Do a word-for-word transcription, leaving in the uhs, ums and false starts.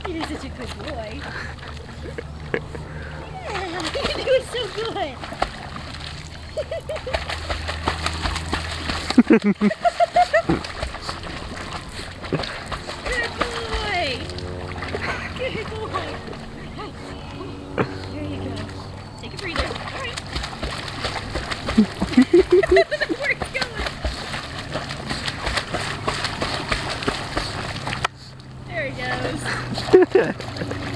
You're such a good boy. Yeah, you're doing so good. Good boy. Good boy. There you go. Take a breather. All right. Where it's going. There he goes.